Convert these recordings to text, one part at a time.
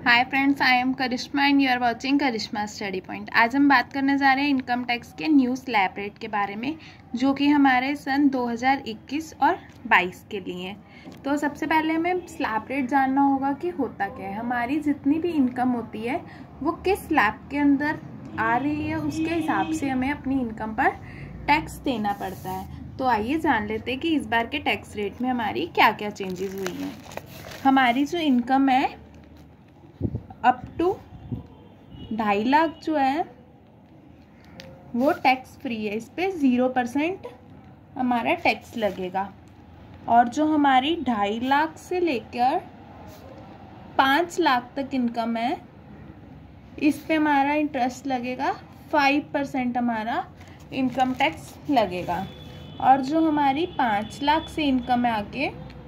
Hi friends, I am Karishma and you are watching Karishma study point. आज हम बात करने जा रहे हैं इनकम टैक्स के न्यू स्लैब रेट के बारे में, जो कि हमारे सन 2021 और 22 के लिए हैं। तो सबसे पहले हमें स्लैब रेट जानना होगा कि होता क्या है। हमारी जितनी भी इनकम होती है वो किस स्लैब के अंदर आ रही है, उसके हिसाब से हमें अपनी इनकम पर टैक्स देना पड़ता है। तो आइए जान लेते हैं कि इस बार के टैक्स रेट में हमारी क्या क्या चेंजेस हुई हैं। हमारी जो इनकम है अप टू 2.5 लाख जो है वो टैक्स फ्री है, इस पर 0% हमारा टैक्स लगेगा। और जो हमारी 2.5 लाख से लेकर 5 लाख तक इनकम है, इस पे हमारा इंटरेस्ट लगेगा, 5% हमारा इनकम टैक्स लगेगा। और जो हमारी 5 लाख से इनकम है आगे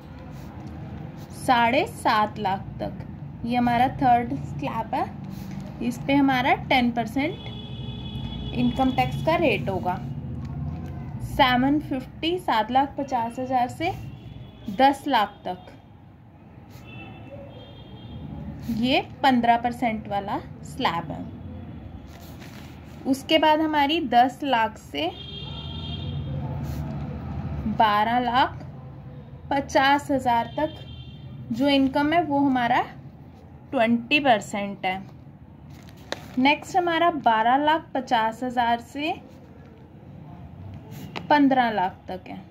7.5 लाख तक, ये हमारा थर्ड स्लैब है, इस पे हमारा 10% इनकम टैक्स का रेट होगा। 7,50,000 से 10 लाख तक ये 15% वाला स्लैब है। उसके बाद हमारी 10 लाख से 12,50,000 तक जो इनकम है वो हमारा 20% है। नेक्स्ट हमारा 12,50,000 से 15 लाख तक है,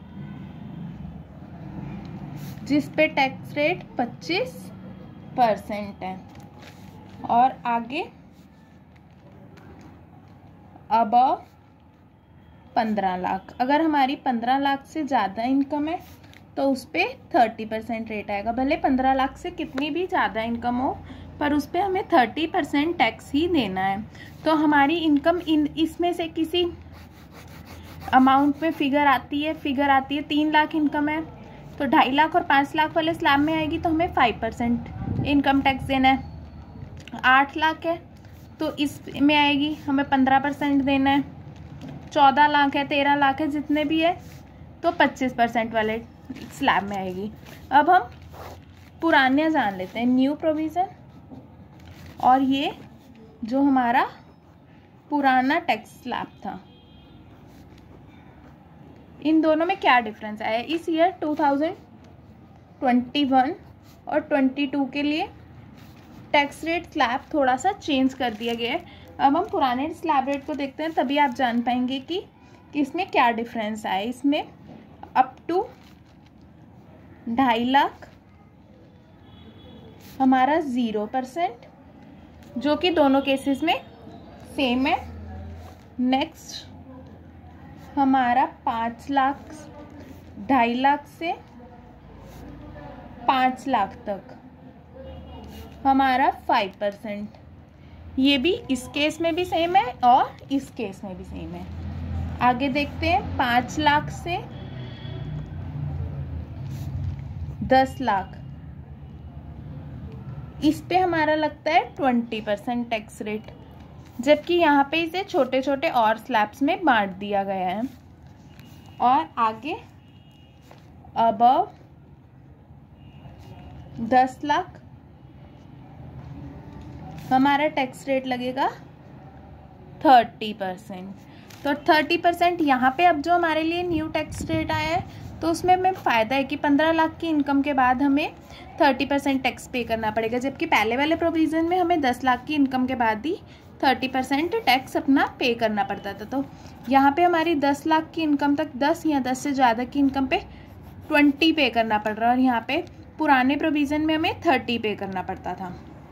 जिस पे टैक्स रेट 25% है। और आगे अबव 15 लाख, अगर हमारी 15 लाख से ज़्यादा इनकम है तो उस पर 30% रेट आएगा। भले 15 लाख से कितनी भी ज़्यादा इनकम हो, पर उस पर हमें 30% टैक्स ही देना है। तो हमारी इनकम इसमें से किसी अमाउंट में फिगर आती है 3 लाख इनकम है तो 2.5 लाख और 5 लाख वाले स्लैब में आएगी, तो हमें 5% इनकम टैक्स देना है। 8 लाख है तो इसमें आएगी, हमें 15% देना है। 14 लाख है, 13 लाख है, जितने भी है तो 25% वाले स्लैब में आएगी। अब हम पुराने जान लेते हैं, न्यू प्रोविज़न और ये जो हमारा पुराना टैक्स स्लैब था, इन दोनों में क्या डिफरेंस आया। इस ईयर 2021 और 22 के लिए टैक्स रेट स्लैब थोड़ा सा चेंज कर दिया गया है। अब हम पुराने स्लैब रेट को देखते हैं, तभी आप जान पाएंगे कि इसमें क्या डिफरेंस आया। इसमें अप टू 2.5 लाख हमारा 0%, जो कि दोनों केसेस में सेम है। नेक्स्ट हमारा 5 लाख 2.5 लाख से 5 लाख तक हमारा 5%, ये भी इस केस में भी सेम है और इस केस में भी सेम है। आगे देखते हैं 5 लाख से 10 लाख, इस पे हमारा लगता है 20% टैक्स रेट, जबकि यहाँ पे इसे छोटे छोटे और स्लैब्स में बांट दिया गया है। और आगे अबव 10 लाख हमारा टैक्स रेट लगेगा 30%। तो 30% यहाँ पे अब जो हमारे लिए न्यू टैक्स रेट आया है, तो उसमें हमें फ़ायदा है कि 15 लाख की इनकम के बाद हमें 30% टैक्स पे करना पड़ेगा, जबकि पहले वाले प्रोविज़न में हमें 10 लाख की इनकम के बाद ही 30% टैक्स अपना पे करना पड़ता था। तो यहाँ पे हमारी 10 लाख की इनकम तक 10 या 10 से ज़्यादा की इनकम पे 20 पे करना पड़ रहा है, और यहाँ पे पुराने प्रोविज़न में हमें 30 पे करना पड़ता था।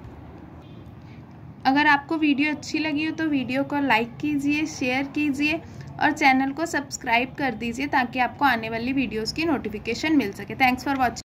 अगर आपको वीडियो अच्छी लगी हो तो वीडियो को लाइक कीजिए, शेयर कीजिए और चैनल को सब्सक्राइब कर दीजिए, ताकि आपको आने वाली वीडियोस की नोटिफिकेशन मिल सके। Thanks for watching.